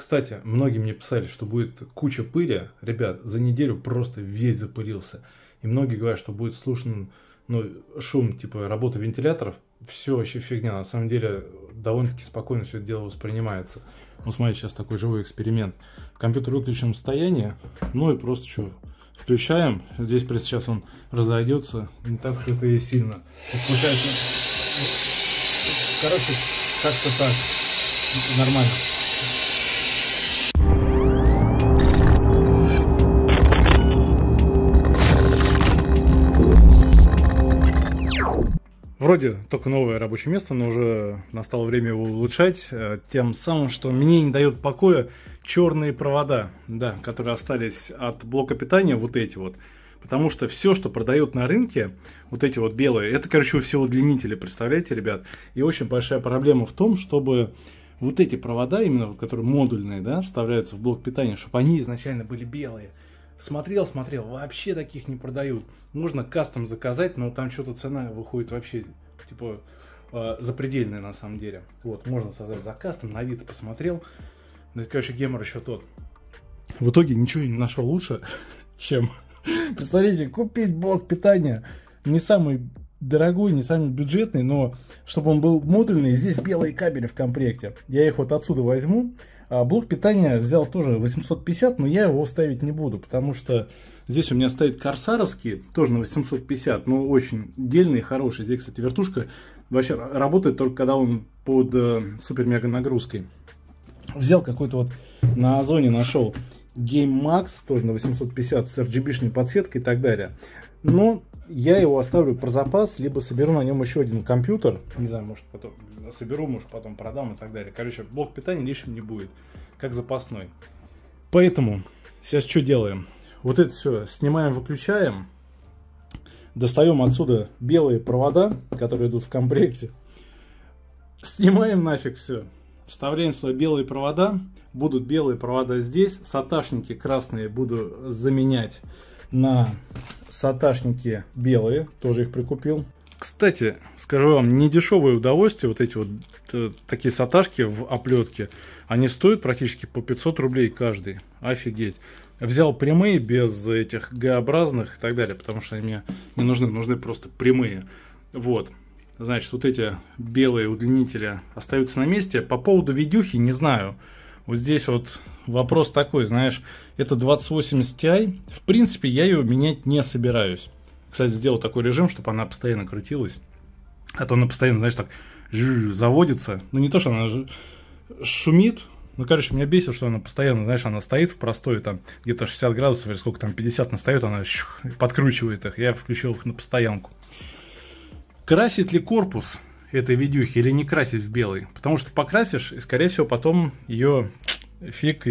Кстати, многие мне писали, что будет куча пыли. Ребят, за неделю просто весь запылился. И многие говорят, что будет слышен шум типа работы вентиляторов. Все вообще фигня. На самом деле довольно-таки спокойно все это дело воспринимается. Ну, смотрите, сейчас такой живой эксперимент. Компьютер в выключенном состоянии. Ну и просто что, включаем. Здесь сейчас он разойдется. Не так уж это и сильно. Включается. Короче, как-то так. Нормально. Вроде только новое рабочее место, но уже настало время его улучшать. Тем самым, что мне не дает покоя черные провода, да, которые остались от блока питания, вот эти вот. Потому что все, что продают на рынке, вот эти вот белые, это, короче, все удлинители, представляете, ребят? И очень большая проблема в том, чтобы вот эти провода, именно вот, которые модульные, да, вставляются в блок питания, чтобы они изначально были белые. Смотрел, вообще таких не продают. Можно кастом заказать, но там что-то цена выходит вообще, типа, запредельная на самом деле. Вот, можно создать заказ, там на Авито посмотрел. Ну, это, короче, гемор еще тот. В итоге ничего не нашел лучше, чем, представляете, купить блок питания. Не самый дорогой, не самый бюджетный, но чтобы он был модульный, здесь белые кабели в комплекте. Я их вот отсюда возьму. Блок питания взял тоже 850, но я его ставить не буду, потому что здесь у меня стоит корсаровский, тоже на 850, но очень дельный и хороший. Здесь, кстати, вертушка вообще работает только когда он под супер-мега нагрузкой. Взял какой-то вот на Озоне, нашел Game Max, тоже на 850 с RGB-шной подсветкой и так далее. Но я его оставлю про запас, либо соберу на нем еще один компьютер. Не знаю, может потом соберу, может потом продам и так далее. Короче, блок питания лишним не будет, как запасной. Поэтому сейчас что делаем? Вот это все снимаем, выключаем. Достаем отсюда белые провода, которые идут в комплекте. Снимаем нафиг все. Вставляем сюда белые провода. Будут белые провода здесь. Саташники красные буду заменять на саташники белые. Тоже их прикупил. Кстати, скажу вам, не дешевое удовольствие. Вот эти вот такие саташки в оплетке. Они стоят практически по 500 рублей каждый. Офигеть. Взял прямые, без этих Г-образных и так далее. Потому что они мне не нужны. Нужны просто прямые. Вот. Значит, вот эти белые удлинители остаются на месте. По поводу видюхи не знаю. Вот здесь вот вопрос такой, знаешь, это 2080 Ti. В принципе, я ее менять не собираюсь. Кстати, сделал такой режим, чтобы она постоянно крутилась. А то она постоянно, знаешь, так заводится. Ну, не то, что она шумит. Ну, короче, меня бесит, что она постоянно, знаешь, она стоит в простой, там, где-то 60 градусов или сколько там, 50 настает, она подкручивает их. Я включил их на постоянку. Красить ли корпус этой видюхи или не красить в белый? Потому что покрасишь, и, скорее всего, потом фиг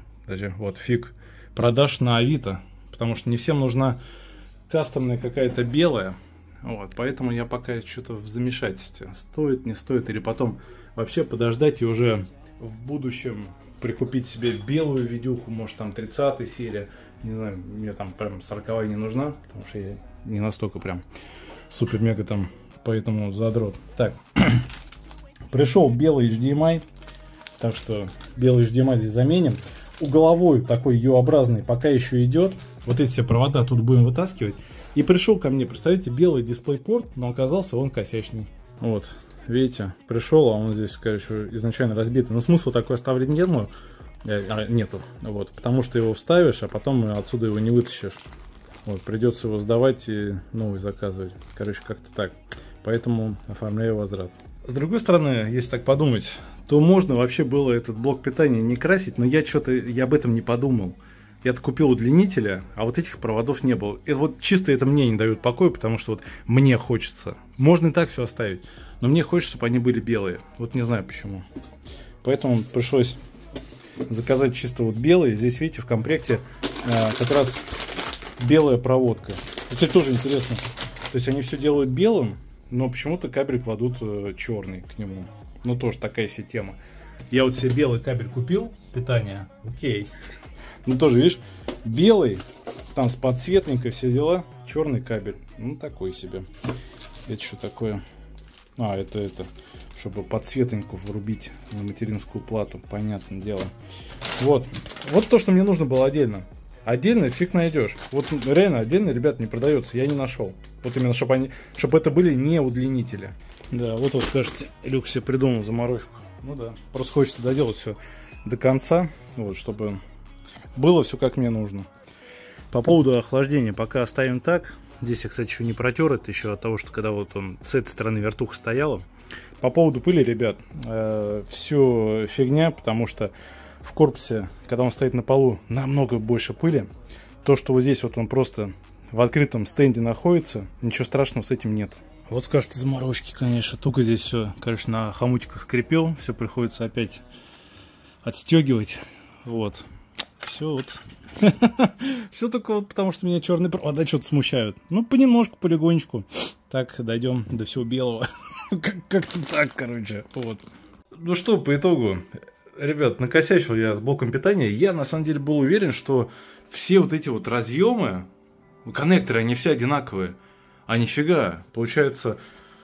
продашь на Авито. Потому что не всем нужна кастомная какая-то белая. Вот, поэтому я пока что-то в замешательстве. Стоит, не стоит, или потом вообще подождать и уже в будущем прикупить себе белую видюху, может там 30-й серия. Не знаю, мне там прям 40-я не нужна, потому что я не настолько прям супер-мега там, поэтому задрот. Так, пришел белый HDMI, так что белый HDMI здесь заменим. Угловой такой U-образный пока еще идет. Вот эти все провода тут будем вытаскивать. И пришел ко мне, представляете, белый дисплей-порт, но оказался он косячный. Вот, видите, пришел, а он здесь, короче, изначально разбитый. Но смысла такой оставлять нету, вот, потому что его вставишь, а потом отсюда его не вытащишь. Вот, придется его сдавать и новый заказывать. Короче, как-то так. Поэтому оформляю возврат. С другой стороны, если так подумать, то можно вообще было этот блок питания не красить, но я об этом не подумал. Я купил удлинителя, а вот этих проводов не было. И вот чисто это мне не дает покоя, потому что вот мне хочется. Можно и так все оставить, но мне хочется, чтобы они были белые. Вот не знаю почему. Поэтому пришлось заказать чисто вот белые. Здесь, видите, в комплекте как раз белая проводка. Это тоже интересно. То есть они все делают белым, но почему-то кабель кладут черный к нему. Ну тоже такая себе тема. Я вот себе белый кабель купил, питание, окей. Ну тоже, видишь, белый, там с подсветникой все дела, черный кабель, ну такой себе. Это что такое? А, это, чтобы подсветнику врубить на материнскую плату, понятное дело. Вот. Вот то, что мне нужно было отдельно. Отдельно фиг найдешь. Вот реально отдельно, ребят, не продается. Я не нашел. Вот именно, чтобы это были не удлинители. Да, вот кажется, Илюх себе придумал заморочку. Ну да. Просто хочется доделать все до конца. Вот, чтобы было все как мне нужно. По поводу охлаждения пока оставим так. Здесь я, кстати, еще не протер. Это еще от того, что когда вот он с этой стороны вертуха стояла. По поводу пыли, ребят, все фигня, потому что в корпусе, когда он стоит на полу, намного больше пыли. То, что вот здесь вот он просто в открытом стенде находится, ничего страшного с этим нет. Вот скажете, заморочки, конечно. Только здесь все, конечно, на хомутиках скрипел. Все приходится опять отстегивать. Вот. Все вот. Все только вот потому, что меня черные провода что-то смущают. Ну, понемножку, полигонечку. Так, дойдем до всего белого. Как-то так, короче. Вот. Ну что, по итогу, ребят, накосячил я с блоком питания. Я, на самом деле, был уверен, что все вот эти вот разъемы, коннекторы, они все одинаковые. А нифига. Получается,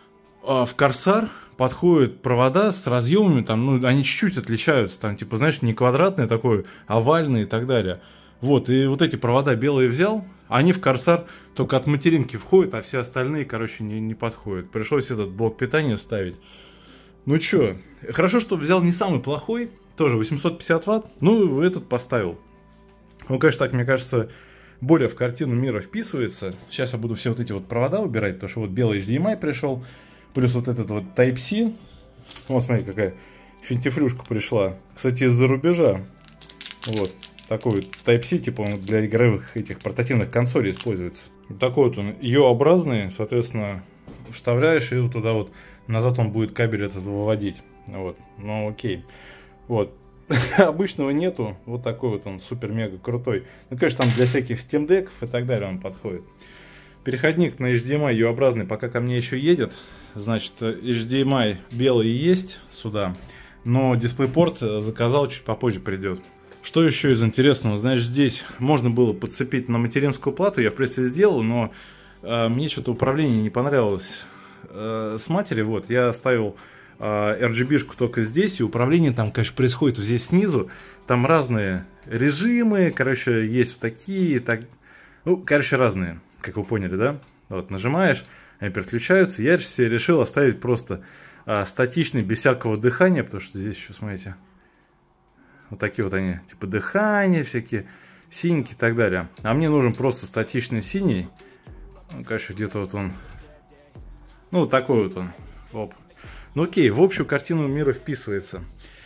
в Корсар подходят провода с разъемами, там, ну, они чуть-чуть отличаются. Там, типа, знаешь, не квадратный такой, овальный и так далее. Вот, и вот эти провода белые взял, они в Корсар только от материнки входят, а все остальные, короче, не подходят. Пришлось этот блок питания ставить. Ну чё, хорошо, что взял не самый плохой, тоже 850 ватт, ну, этот поставил. Он, конечно, так, мне кажется, более в картину мира вписывается. Сейчас я буду все вот эти вот провода убирать, потому что вот белый HDMI пришел, плюс вот этот вот Type-C. Вот, смотри, какая финтифлюшка пришла. Кстати, из-за рубежа. Вот. Такой Type-C, типа он для игровых этих портативных консолей используется. Вот такой вот он Ё-образный, соответственно, вставляешь и вот туда вот назад он будет кабель этот выводить. Вот, ну окей. Вот. Обычного нету, вот такой вот он супер-мега крутой. Ну, конечно, там для всяких Steam Deck'ов и так далее он подходит. Переходник на HDMI Ё-образный пока ко мне еще едет. Значит, HDMI белый есть сюда, но DisplayPort заказал, чуть попозже придет. Что еще из интересного? Знаешь, здесь можно было подцепить на материнскую плату, я в принципе сделал, но мне что-то управление не понравилось с матери. Вот, я оставил RGB-шку только здесь, и управление там, конечно, происходит вот здесь снизу. Там разные режимы, короче, есть вот такие, так, ну, короче, разные, как вы поняли, да? Вот, нажимаешь, они переключаются. Я себе решил оставить просто статичный, без всякого дыхания, потому что здесь еще, смотрите, вот такие вот они, типа дыхание, всякие синенькие и так далее. А мне нужен просто статичный синий. Ну, короче, где-то вот он. Ну, вот такой вот он. Оп. Ну, окей, в общую картину мира вписывается.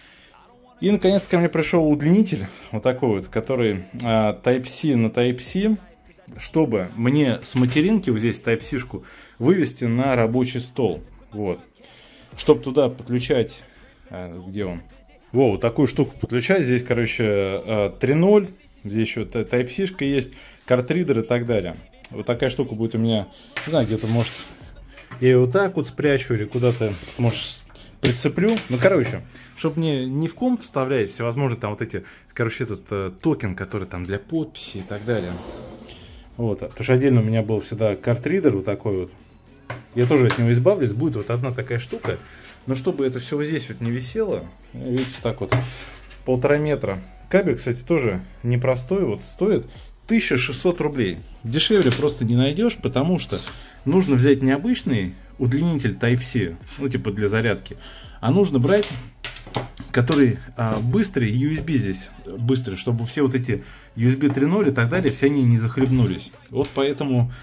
И, наконец-то, ко мне пришел удлинитель. Вот такой вот, который Type-C на Type-C. Чтобы мне с материнки, вот здесь Type-C-шку, вывести на рабочий стол. Вот. Чтобы туда подключать... где он? Во, вот такую штуку подключать. Здесь, короче, 3.0. Здесь еще Type-C-шка есть, картридер и так далее. Вот такая штука будет у меня, не знаю, где-то, может, я ее вот так вот спрячу или куда-то, может, прицеплю. Ну, короче, чтобы мне не в комп вставлять всевозможные там вот эти, короче, этот токен, который там для подписи и так далее. Вот, потому что отдельно у меня был всегда картридер вот такой вот. Я тоже от него избавлюсь. Будет вот одна такая штука. Но чтобы это все вот здесь вот не висело, видите, так вот, 1,5 метра. Кабель, кстати, тоже непростой, вот стоит 1600 рублей. Дешевле просто не найдешь, потому что нужно взять не обычный удлинитель Type-C, ну типа для зарядки, а нужно брать, который быстрый, USB здесь быстрый, чтобы все вот эти USB 3.0 и так далее, все они не захлебнулись. Вот поэтому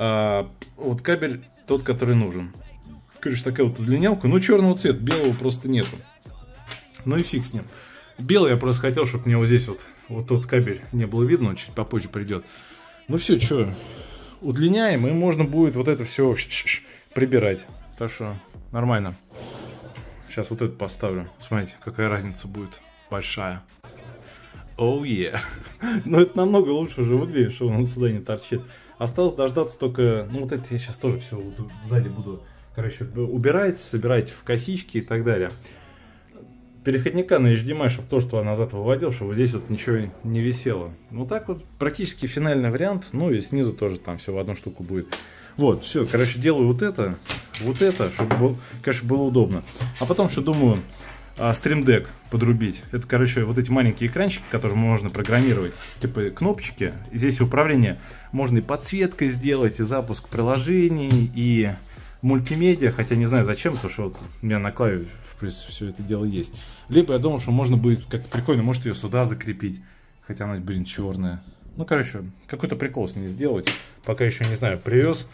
вот кабель тот, который нужен. Короче, такая вот удлинялка. Ну, черного цвета, белого просто нету. Ну и фиг с ним. Белый я просто хотел, чтобы мне вот здесь вот тот кабель не было видно, он чуть попозже придет. Ну все, что, удлиняем, и можно будет вот это все прибирать. Так что нормально. Сейчас вот это поставлю. Смотрите, какая разница будет. Большая. Оу, yeah. Ну это намного лучше уже выглядит, что он сюда не торчит. Осталось дождаться только... Ну вот это я сейчас тоже все сзади буду... Короче, убирать, собирать в косички и так далее. Переходника на HDMI, чтобы то, что я назад выводил, чтобы здесь вот ничего не висело. Ну так вот, практически финальный вариант. Ну и снизу тоже там все в одну штуку будет. Вот, все, короче, делаю вот это, чтобы, конечно, было удобно. А потом, что думаю, Stream Deck подрубить. Это, короче, вот эти маленькие экранчики, которые можно программировать, типа кнопочки. Здесь управление можно и подсветкой сделать, и запуск приложений, и мультимедиа, хотя не знаю зачем, потому что вот у меня на клаве, в принципе, все это дело есть. Либо я думал, что можно будет как-то прикольно, может ее сюда закрепить, хотя она, блин, черная. Ну, короче, какой-то прикол с ней сделать. Пока еще не знаю, привез.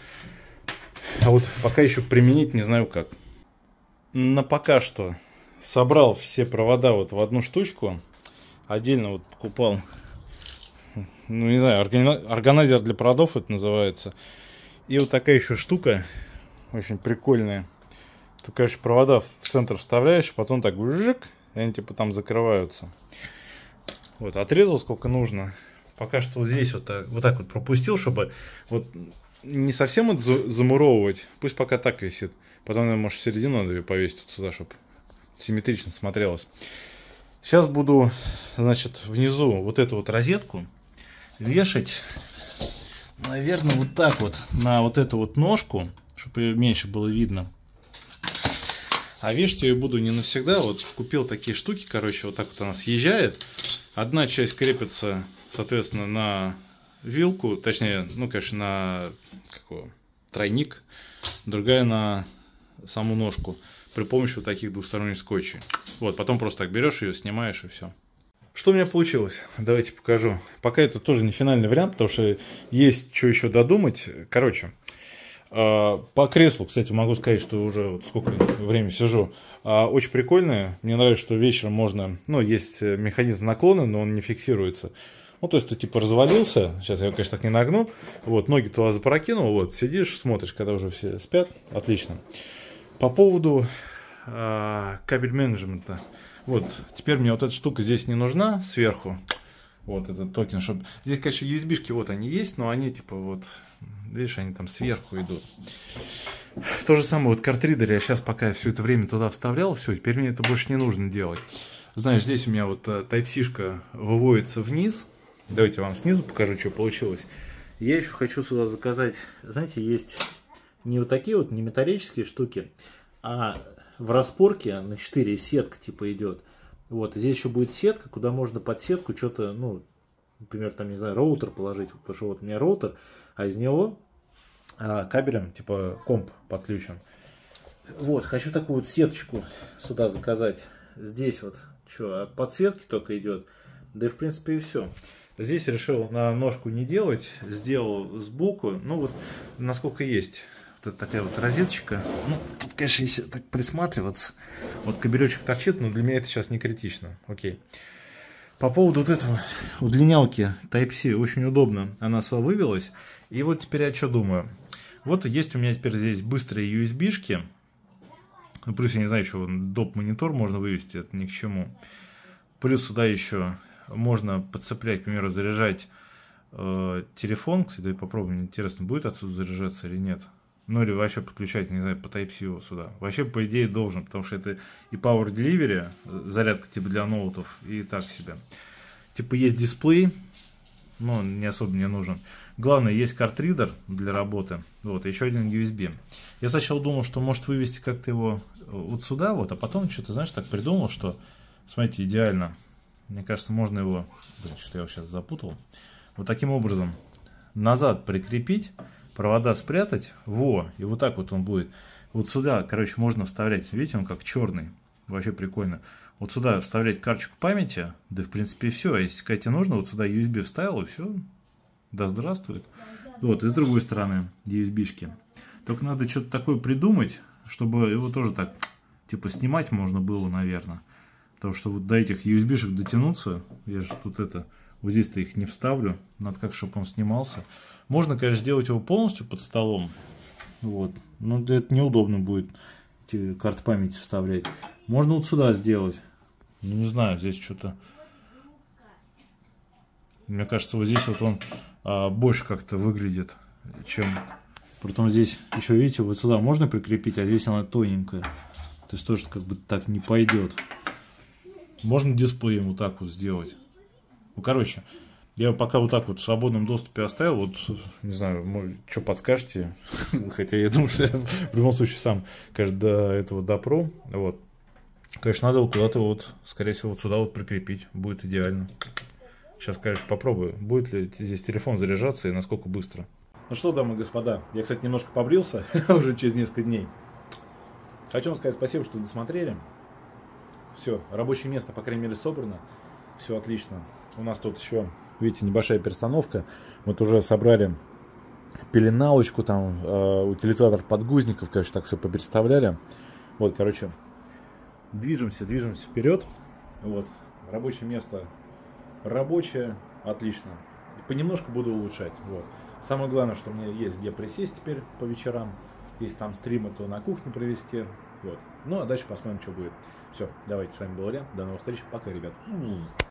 А вот пока еще применить не знаю как. Но пока что собрал все провода вот в одну штучку. Отдельно вот покупал, ну не знаю, органайзер для проводов это называется. И вот такая еще штука, очень прикольная. Ты, конечно, провода в центр вставляешь, потом так вжик, и они типа там закрываются. Вот, отрезал сколько нужно. Пока что вот здесь вот так вот пропустил, чтобы вот не совсем это замуровывать. Пусть пока так висит. Потом, наверное, может, в середину надо ее повесить вот сюда, чтобы симметрично смотрелось. Сейчас буду, значит, внизу вот эту вот розетку вешать, наверное, вот так вот на вот эту вот ножку, чтобы ее меньше было видно. А вешать я ее буду не навсегда. Вот купил такие штуки, короче, вот так вот она съезжает. Одна часть крепится, соответственно, на вилку, точнее, ну, конечно, на тройник, другая на саму ножку при помощи вот таких двухсторонних скотчей. Вот, потом просто так берешь ее, снимаешь и все. Что у меня получилось? Давайте покажу. Пока это тоже не финальный вариант, потому что есть что еще додумать. Короче, по креслу, кстати, могу сказать, что уже вот сколько времени сижу. Очень прикольное. Мне нравится, что вечером можно... Ну, есть механизм наклона, но он не фиксируется. Ну, то есть ты типа развалился. Сейчас я его, конечно, так не нагну. Вот, ноги туда запрокинул. Вот, сидишь, смотришь, когда уже все спят. Отлично. По поводу кабель менеджмента. Вот, теперь мне вот эта штука здесь не нужна сверху. Вот этот токен, чтобы... Здесь, конечно, USB-шки вот они есть, но они типа вот... Видишь, они там сверху идут. То же самое вот картридер. Я сейчас пока все это время туда вставлял. Все, теперь мне это больше не нужно делать. Знаешь, здесь у меня вот Type-C-шка выводится вниз. Давайте я вам снизу покажу, что получилось. Я еще хочу сюда заказать... Знаете, есть не вот такие вот, не металлические штуки, а в распорке на 4 сетка типа идет. Вот, здесь еще будет сетка, куда можно под сетку что-то, ну, например, там, не знаю, роутер положить. Потому что вот у меня роутер, а из него кабелем, типа, комп подключен. Вот, хочу такую вот сеточку сюда заказать. Здесь вот, что, от подсветки только идет. Да и, в принципе, и все. Здесь решил на ножку не делать, сделал сбоку. Ну, вот, насколько есть. Вот это такая вот розеточка. Ну, тут, конечно, если так присматриваться. Вот кабелечек торчит, но для меня это сейчас не критично. Окей. По поводу вот этого удлинялки Type-C, очень удобно. Она сюда вывелась. И вот теперь я что думаю. Вот есть у меня теперь здесь быстрые USB-шки. Ну, плюс, я не знаю, еще доп-монитор можно вывести, это ни к чему. Плюс сюда еще можно подцеплять, к примеру, заряжать телефон. Кстати, попробуем, интересно, будет отсюда заряжаться или нет. Ну или вообще подключать, не знаю, по Type-C его сюда. Вообще, по идее, должен, потому что это и Power Delivery, зарядка типа для ноутов, и так себе. Типа есть дисплей, но он не особо мне нужен. Главное, есть картридер для работы, вот, еще один USB. Я сначала думал, что может вывести как-то его вот сюда, вот, а потом что-то, знаешь, так придумал, что, смотрите, идеально. Мне кажется, можно его, блин, что-то я его сейчас запутал, вот таким образом назад прикрепить, провода спрятать, во, и вот так вот он будет. Вот сюда, короче, можно вставлять, видите, он как черный, вообще прикольно. Вот сюда вставлять карточку памяти, да, в принципе, все. А если, тебе нужно, вот сюда USB вставил, и все, да здравствует. Вот, и с другой стороны USB-шки. Только надо что-то такое придумать, чтобы его тоже так, типа, снимать можно было, наверное. Потому что вот до этих USB-шек дотянуться, я же тут это, вот здесь-то их не вставлю, надо как, чтобы он снимался. Можно, конечно, сделать его полностью под столом, вот, но это неудобно будет карты памяти вставлять. Можно вот сюда сделать, ну, не знаю, здесь что-то, мне кажется, вот здесь вот он больше как-то выглядит, чем, притом здесь еще, видите, вот сюда можно прикрепить, а здесь она тоненькая, то есть тоже как бы так не пойдет. Можно дисплеем вот так вот сделать. Ну, короче, я пока вот так вот в свободном доступе оставил. Вот, не знаю, что подскажете. Хотя я думаю, что я в любом случае сам, конечно, до этого допру. Вот. Конечно, надо куда-то вот, скорее всего, вот сюда вот прикрепить. Будет идеально. Сейчас, конечно, попробую, будет ли здесь телефон заряжаться и насколько быстро. Ну что, дамы и господа, я, кстати, немножко побрился уже через несколько дней. Хочу вам сказать спасибо, что досмотрели. Все, рабочее место, по крайней мере, собрано. Все отлично. У нас тут еще, видите, небольшая перестановка. Вот уже собрали пеленалочку, там, утилизатор подгузников, короче, так все попереставляли. Вот, короче, движемся вперед. Вот, рабочее место рабочее, отлично. Понемножку буду улучшать. Вот. Самое главное, что у меня есть где присесть теперь по вечерам. Если там стримы, то на кухне провести. Вот. Ну а дальше посмотрим, что будет. Все, давайте, с вами был Илья. До новых встреч. Пока, ребят.